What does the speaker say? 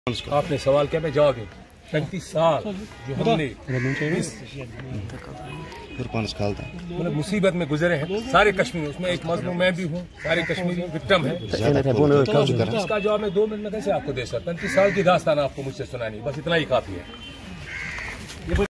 आपने सवाल किया, मैं जवाब दूं। 35 साल जो हमने मतलब मुसीबत में गुजरे हैं सारे कश्मीर, उसमें एक मजलूम मैं भी हूँ, सारे कश्मीरी विक्टिम है। इसका जवाब मैं 2 मिनट में कैसे आपको दे सकता। 35 साल की दास्तान आपको मुझसे सुनानी, बस इतना ही काफी है।